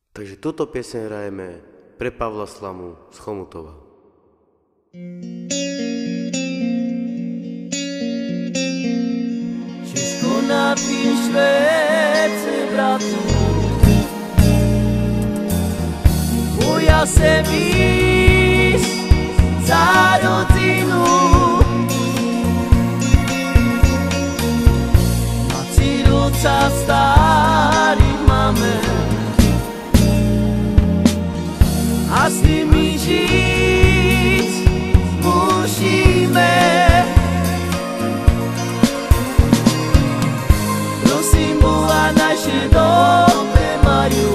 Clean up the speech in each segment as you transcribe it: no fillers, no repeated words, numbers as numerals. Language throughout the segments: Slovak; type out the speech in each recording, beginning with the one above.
Takže túto pieseň hrajeme pre Pavla Slamu z Chomutova. Ciężko napić wecy bratu, bo ja se wis za rodzinu. Maci roca stari mamy, a z nimi żyć musimy. Prosím Boha, naše dobre majú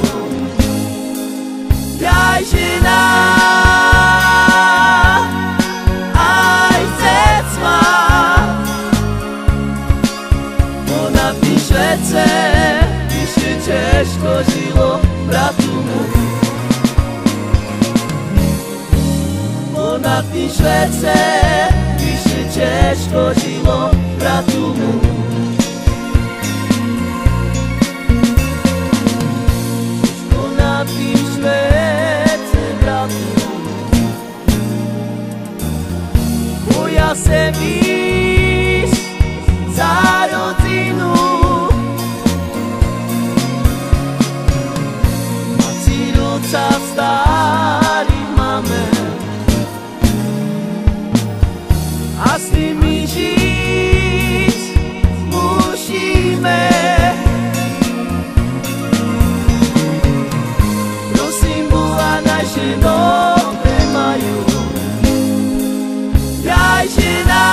aj žena, aj cec má. Ona píše vece, píše ťažko žilo bratu mu. Ona píše vece, píše ťažko žilo bratu mu. Napíš vece bratu, bo ja se víš za rodzinu. Maci roca stari máme, a s nimi žiť musíme. Naše dobre majú aj žena,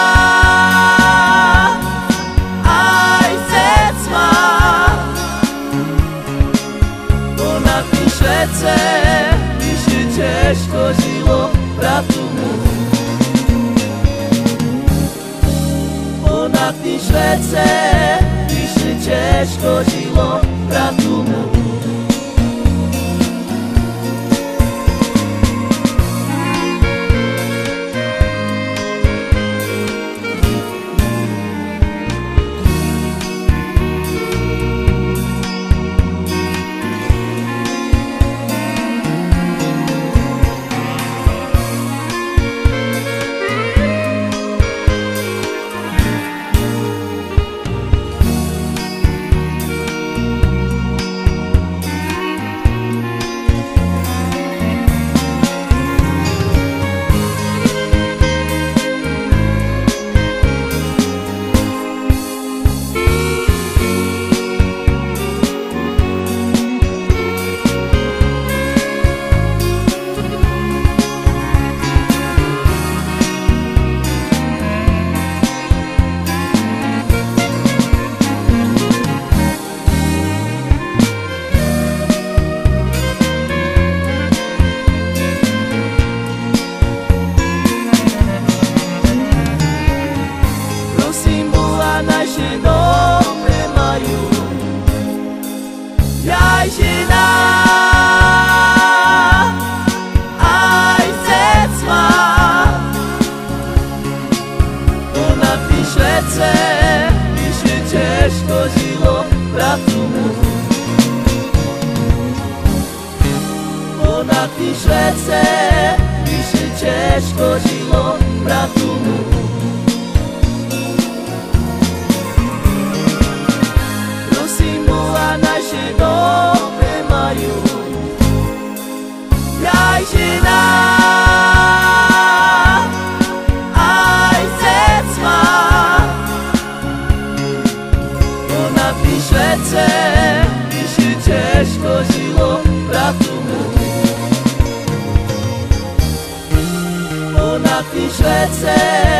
aj cec má. Ona píše vece, píše ťažko žilo bratu mu. Ona píše vece, píše ťažko žilo bratu mu. Naše dobre majú aj žena, aj cec má. Ona píše vece, píše ťažko žilo bratu mu. Ona píše vece, píše ťažko žilo bratu mu. Naše dobre majú aj žena, aj cec má. Ona píše vece, píše ťažko žilo bratu mu. Ona píše vece,